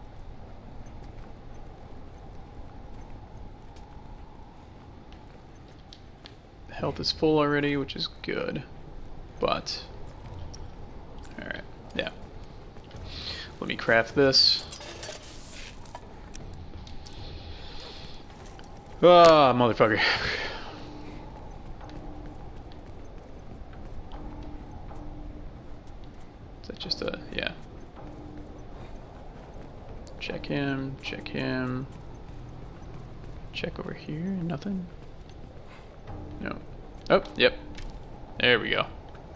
Health is full already, which is good. But... alright, yeah. Let me craft this. Ah, motherfucker. Is that just a... yeah. Check him, check him. Check over here, nothing? No. Oh, yep. There we go.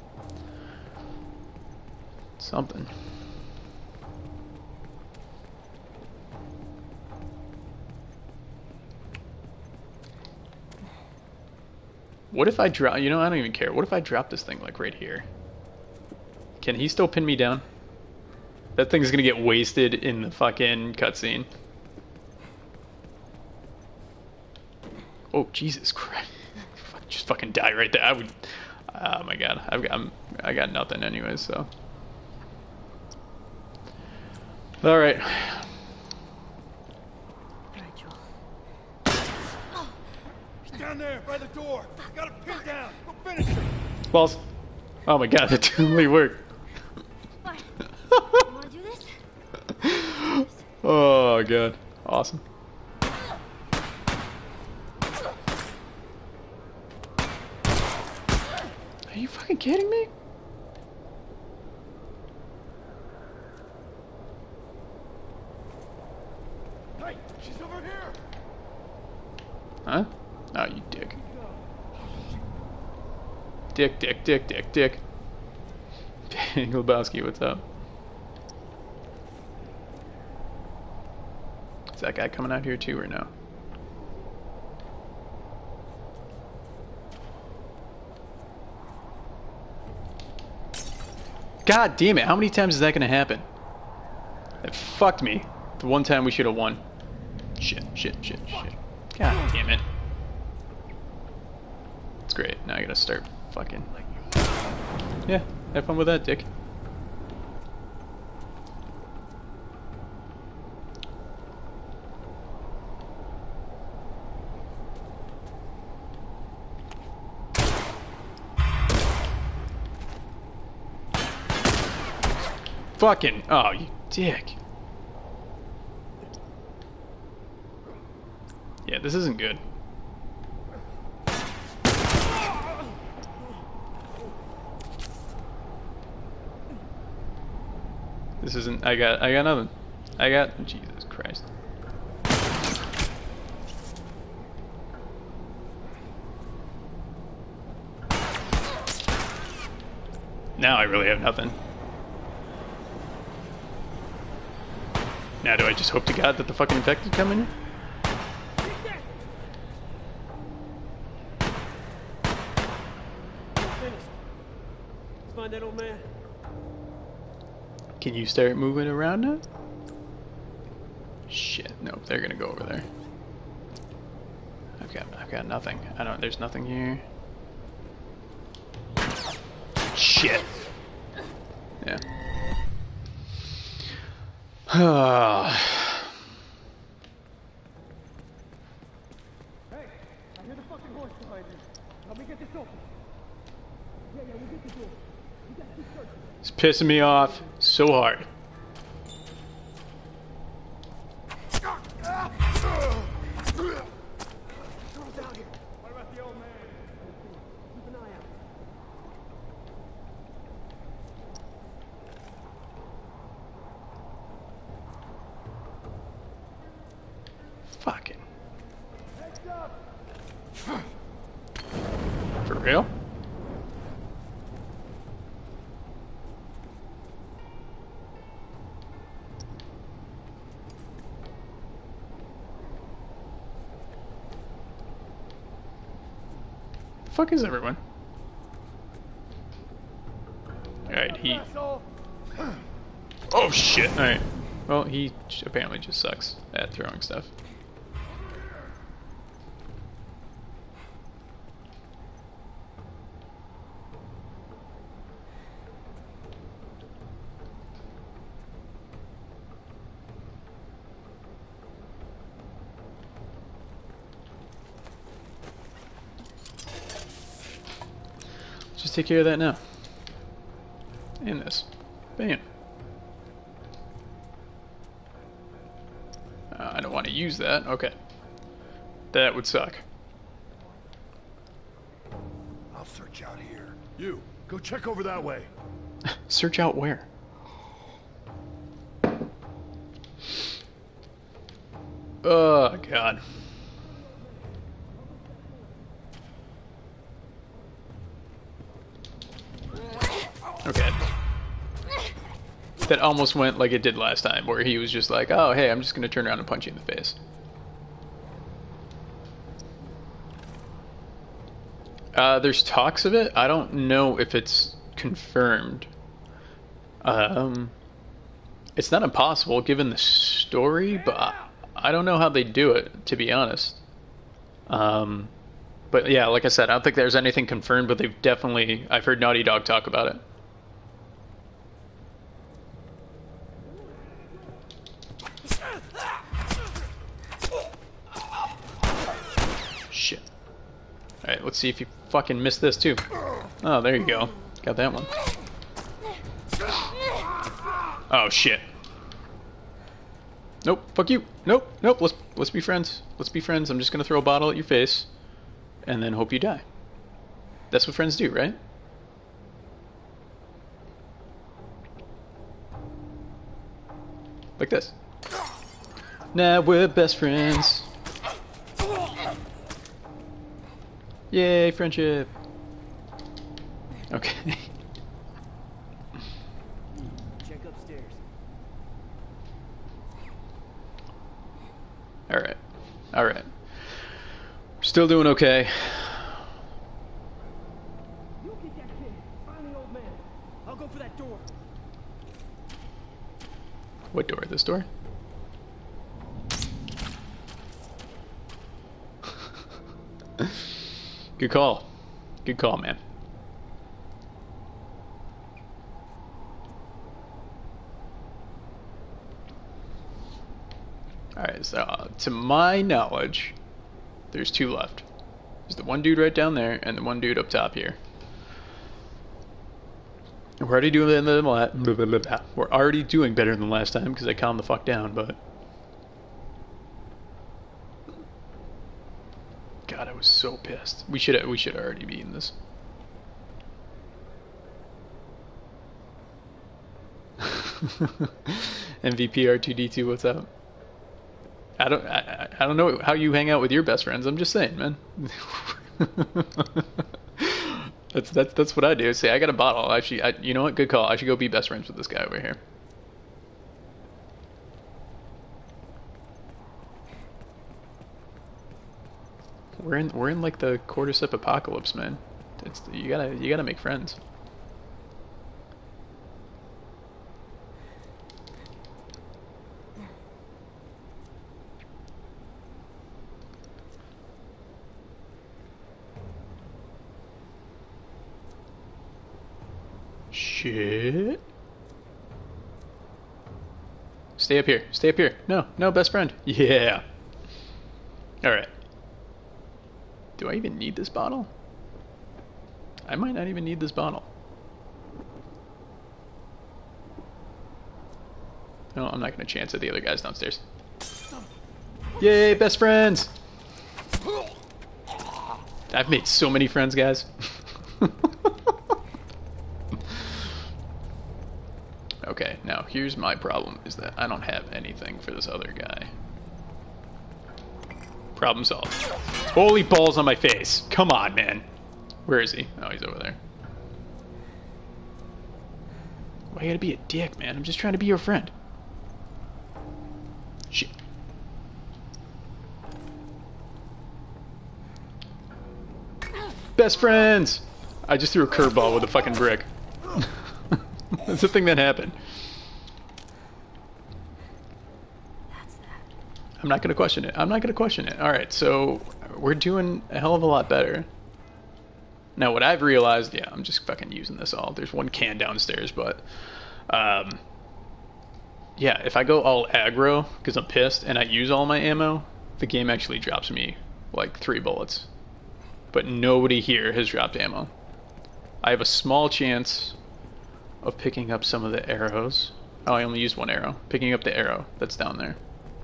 Something. What if I drop... you know, I don't even care. What if I drop this thing, like, right here? Can he still pin me down? That thing's gonna get wasted in the fucking cutscene. Oh, Jesus Christ. Just fucking die right there. I would... oh my god. I've got, I'm, I got nothing anyways, so... alright. He's down there by the door. Got him pinned down. Go finish him. Balls. Oh my god, that totally worked. What? You wanna do this? Oh god. Awesome. Are you fucking kidding me? Hey, she's over here. Huh? Oh, you dick. Dick, dick, dick, dick, dick. Big Lebowski, what's up? Is that guy coming out here too or no? God damn it, how many times is that gonna happen? That fucked me. The one time we should have won. Shit, shit, shit, shit. God damn it. It's great. Now I gotta start fucking... yeah, have fun with that, dick. Fucking... oh, you dick. Yeah, this isn't good. This isn't... I got... I got nothing. I got... Jesus Christ. Now I really have nothing. Now do I just hope to God that the fucking infected come in? Let's find that old man. Can you start moving around now? Shit, nope, they're gonna go over there. I've got, I've got nothing. I don't, there's nothing here. Shit. Yeah. Hey, I hear the fucking horse behind you. Help me get this open. Yeah, yeah, we'll get the door. We got two searches. It's pissing me off so hard. What about the old man? Keep an eye out. Fucking. Heads up. For real? fuck is everyone? Alright, he... Oh shit! Alright. Well, he apparently just sucks at throwing stuff. Just take care of that now. And this. Bam. Uh, I don't want to use that. Okay. That would suck. I'll search out here. You, go check over that way. Search out where? Oh, God. Okay. That almost went like it did last time, where he was just like, oh, hey, I'm just going to turn around and punch you in the face. Uh, there's talks of it. I don't know if it's confirmed. Um, it's not impossible, given the story, but I, I don't know how they do it, to be honest. Um, but yeah, like I said, I don't think there's anything confirmed, but they've definitely... I've heard Naughty Dog talk about it. Shit. Alright, let's see if you fucking missed this too. Oh, there you go. Got that one. Oh shit. Nope, fuck you. Nope, nope, let's let's be friends. Let's be friends. I'm just gonna throw a bottle at your face and then hope you die. That's what friends do, right? Like this. Now we're best friends. Yay, friendship. Okay. Check upstairs. Alright. Alright. Still doing okay. You get that kid. Find the old man. I'll go for that door. What door? This door? Good call. Good call, man. Alright, so uh, to my knowledge, there's two left. There's the one dude right down there, and the one dude up top here. We're already doing better than la blah, blah, blah, blah. We're already doing better than last time because I calmed the fuck down, but God, I was so pissed. We should we should already be in this. M V P R two D two, what's up? I don't I, I don't know how you hang out with your best friends. I'm just saying, man. that's that's that's what I do. Say I got a bottle. Actually, I, you know what? Good call. I should go be best friends with this guy over here. We're in we're in like the cordyceps apocalypse, man. It's you gotta you gotta make friends. Shit. Stay up here. Stay up here. No, no, best friend. Yeah. Alright. Do I even need this bottle? I might not even need this bottle. No, I'm not going to chance it. The other guy's downstairs. Yay, best friends! I've made so many friends, guys. Okay, now here's my problem, is that I don't have anything for this other guy. Problem solved. Holy balls on my face. Come on, man. Where is he? Oh, he's over there. Why you gotta be a dick, man? I'm just trying to be your friend. Shit. best friends! I just threw a curveball with a fucking brick. That's the thing that happened. That's that. I'm not gonna question it. I'm not gonna question it. Alright, so we're doing a hell of a lot better. Now what I've realized, yeah, I'm just fucking using this all. There's one can downstairs, but um yeah, if I go all aggro because I'm pissed and I use all my ammo, the game actually drops me like three bullets. But nobody here has dropped ammo. I have a small chance of picking up some of the arrows. Oh, I only used one arrow. Picking up the arrow that's down there.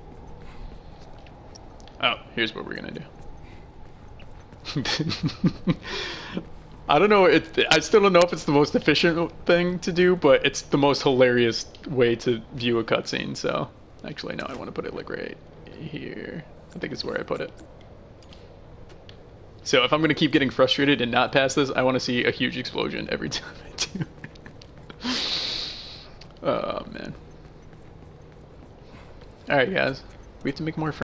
Oh, here's what we're gonna do. I don't know, it, I still don't know if it's the most efficient thing to do, but it's the most hilarious way to view a cutscene, so... Actually, no, I want to put it like right here. I think it's where I put it. So if I'm going to keep getting frustrated and not pass this, I want to see a huge explosion every time I do. Oh, man. Alright, guys. We have to make more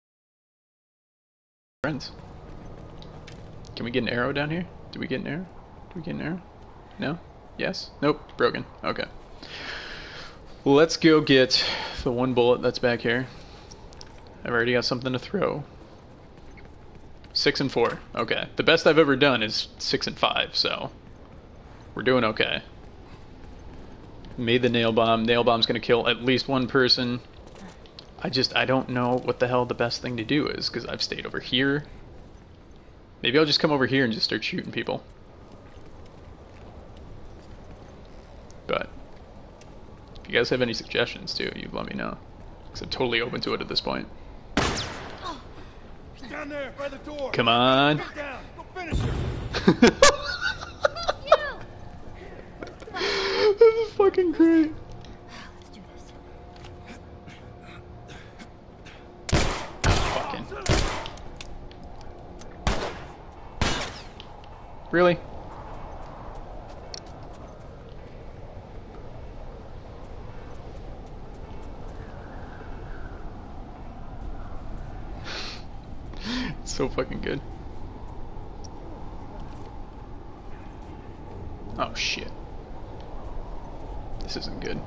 friends. Can we get an arrow down here? Do we get an arrow? Do we get an arrow? No? Yes? Nope. Broken. Okay. Let's go get the one bullet that's back here. I've already got something to throw. Six and four. Okay. The best I've ever done is six and five, so we're doing okay. Made the nail bomb. Nail bomb's gonna kill at least one person. I just, I don't know what the hell the best thing to do is, because I've stayed over here. Maybe I'll just come over here and just start shooting people. But if you guys have any suggestions too, you let me know. Because I'm totally open to it at this point. Down there by the door. Come on. Get down. Go finish her. This is fucking great. Let's do this. Fucking. Really? It's so fucking good. Oh shit. This isn't good.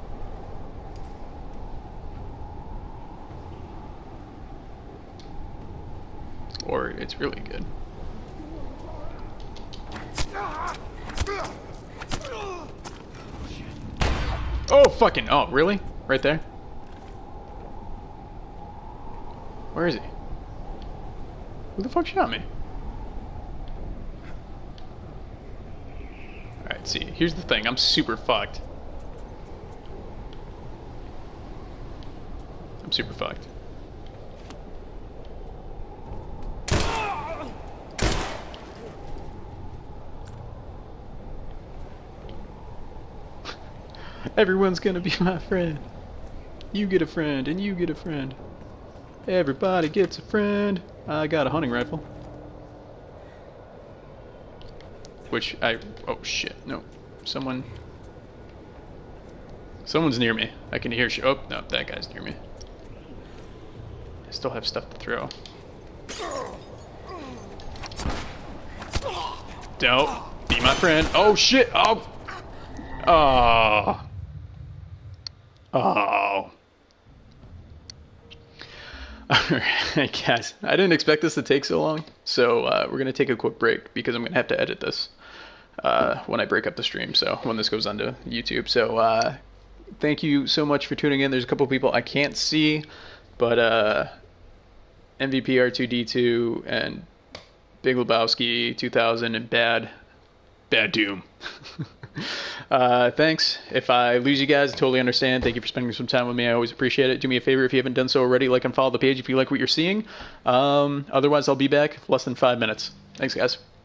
Or it's really good. Oh fucking, oh really? Right there? Where is he? Who the fuck shot me? Alright, see, here's the thing, I'm super fucked. I'm super fucked. Everyone's gonna be my friend. You get a friend, and you get a friend. Everybody gets a friend. I got a hunting rifle. Which I... Oh shit, no. Someone... Someone's near me. I can hear sh- Oh, no, that guy's near me. I still have stuff to throw. Don't be my friend. Oh shit! Oh! Oh! Oh. Alright guys, I didn't expect this to take so long, so uh, we're going to take a quick break because I'm going to have to edit this uh, when I break up the stream, so when this goes onto YouTube. So uh, thank you so much for tuning in. There's a couple people I can't see, but uh, M V P R two D two and Big Lebowski two thousand and Bad, Bad Doom. Uh, thanks. If I lose you guys, I totally understand. Thank you for spending some time with me. I always appreciate it. Do me a favor if you haven't done so already, like and follow the page if you like what you're seeing. Um, otherwise, I'll be back less than five minutes. Thanks, guys.